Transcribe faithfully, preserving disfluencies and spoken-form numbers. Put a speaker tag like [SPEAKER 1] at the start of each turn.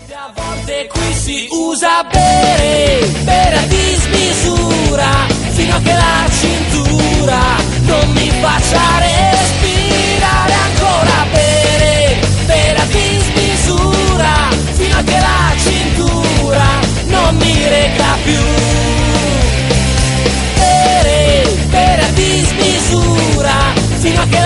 [SPEAKER 1] A volte qui si usa bere, bere a dismisura, fino a che la cintura non mi faccia respirare ancora. Bere, bere a dismisura, fino a che la cintura non mi regga più. Bere, bere a dismisura, fino a che